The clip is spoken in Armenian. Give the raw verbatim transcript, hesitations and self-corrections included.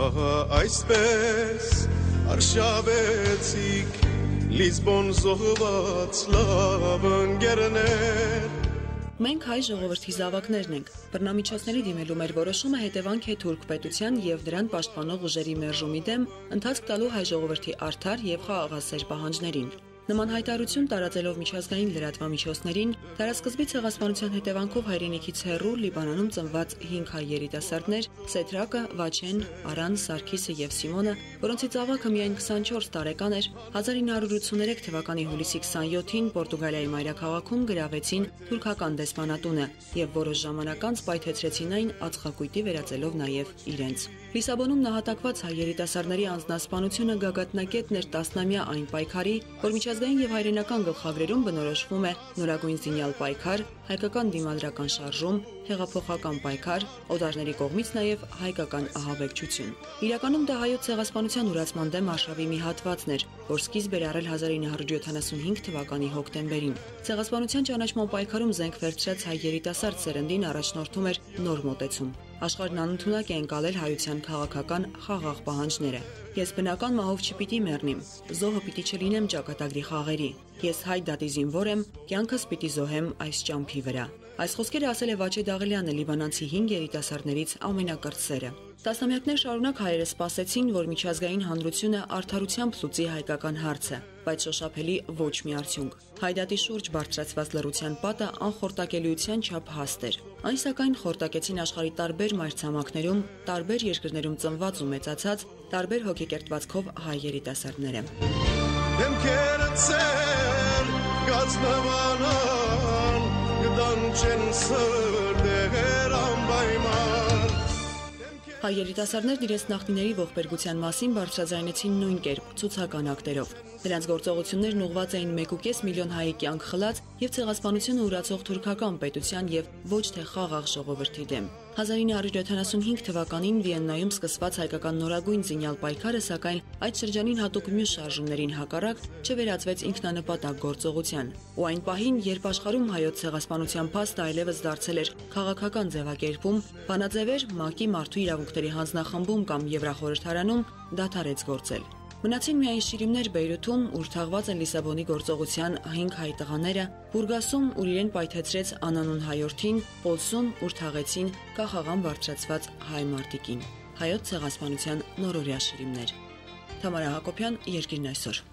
Ահա այսպես արշավեցիք Լիզբոն զոհված լավ ընկերներ Մենք հայ ժողովրդի զավակներն ենք։ Բռնամիջոցների դիմելու մեր որոշումը հետևանք է թուրք պետության եւ դրան պաշտպանող ուժերի մերժումի դեմ ընթացք տալու հայ ժողովրդի արդար եւ խաղաղասեր պահանջներին։ Նման հայտարարություն տարածելով միջազգային լրատվամիջոցներին, դարաշրջանի ցեղասպանության հետևանքով հայրենիքից հեռու Լիբանանում ծնված հինգ հայ երիտասարդներ՝ Սեդրակը, Վաչեն, Արան, Սարգիսը եւ Սիմոնը, որոնցից ավագը միայն քսանչորս տարեկան էր, հազար ինը հարյուր ութսուներեք թվականի հուլիսի քսանյոթին Պորտուգալիայի մայրաքաղաքում գրավեցին թուրքական դեսպանատունը եւ որոշ ժամանակ անց պայթեցրեցին այն ածխակույտի վերածելով նաեւ իրենց։ Լիսաբոնում նահատակված հայ երիտասարդների անձնասպանությունը գագաթնակետն էր տասնամյա այն պայքարի, որ միջազգային եւ հայրենական գլխագրերում բնորոշվում է նորագույն զինյալ պայքար, հայկական դիմադրական շարժում, հեղափոխական պայքար, օտարների կողմից նաեւ հայկական ահաբեկչություն։ Իրականում դա հայոց ցեղասպանության ուրացման դեմ արշավի մի հատվածն էր, որ սկիզբ էր առել հազար ինը հարյուր յոթանասունհինգ թվականի հոկտեմբերին։ Ցեղասպանության ճանաչման պայքարում զենք վերցրած հայ երիտասարդ սերնդին առաջնորդում էր նոր մոտեցում։ Աշխարհն անընդունակ է ընկալել հայության քաղաքական խաղաղ պահանջները։ Ես բնական մահով չպիտի մեռնիմ, զոհը պիտի չլինեմ ճակատագրի խաղերի։ Ես հայ դատի զինվոր եմ, կյանքս պիտի զոհեմ այս ճամփի վրա։ Այս խոսքերը ասել է Վաչե Դաղելյանը, լիբանանցի հինգ երիտասարդներից ամենակրտսերը։ Տասնամյակներ շարունակ հայերը սպասեցին, որ միջազգային հանրությունը արդարությամբ լուծի հայկական հարցը, բայց շոշափելի ոչ մի արդյունք։ Հայդատի շուրջ բարձրացված լռության պատը անխորտակելիության չափ հաստ էր։ Այն սակայն խորտակեցին աշխարհի տարբեր մայրցամաքներում, տարբեր երկրներում ծնված ու մեծացած, տարբեր հոգեկերտվածքով հայ երիտասարդները։ Դեմքերը ծեր գազնվանան գդանչեն սրդեր անպայման Հայ երիտասարդներն իրենց նախնիների ողբերգության մասին բարձրաձայնեցին նույն կերպ ցուցական ակտերով։ Նրանց գործողություններն ուղղված էին մեկ ու կես միլիոն հայի կյանք խլած եւ ցեղասպանությունը ուրացող թուրքական պետության եւ ոչ թե խաղաղ ժողովրդի դեմ։ հազար ինը հարյուր յոթանասունհինգ թվականին Վիեննայում սկսված հայկական նորագույն զինյալ պայքարը սակայն այդ շրջանին հատուկ մյուս շարժումներին հակառակ չվերածվեց ինքնանպատակ գործողության։ Ու այն պահին, երբ աշխարհում հայոց ցեղասպանության փաստը այլևս դարձել էր քաղաքական ձևակերպում, բանաձևեր ՄԱԿ-ի մարդու իրավունքների հանձնախմբում կամ Եվրախորհրդարանում դադարեց գործել։ Մնացին միայն շիրիմներ Բեյրութում, ուր թաղված են Լիսաբոնի գործողության հինգ հայ տղաները, Բուրգասում, ուր իրեն պայթեցրեց անանուն հայորդին, Պոլսում, ուր թաղեցին կախաղան բարձրացված հայ մարտիկին։ Հայոց ցեղասպանության նորօրյա շիրիմներ։ Թամարա Հակոբյան, Երկիրն այսօր։